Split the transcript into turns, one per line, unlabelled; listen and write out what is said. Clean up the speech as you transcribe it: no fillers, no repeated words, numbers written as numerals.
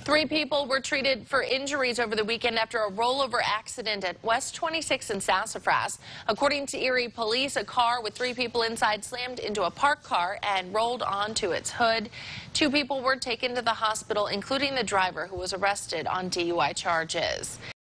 3 people were treated for injuries over the weekend after a rollover accident at West 26 in Sassafras. According to Erie police, a car with 3 people inside slammed into a parked car and rolled onto its hood. 2 people were taken to the hospital, including the driver, who was arrested on DUI charges.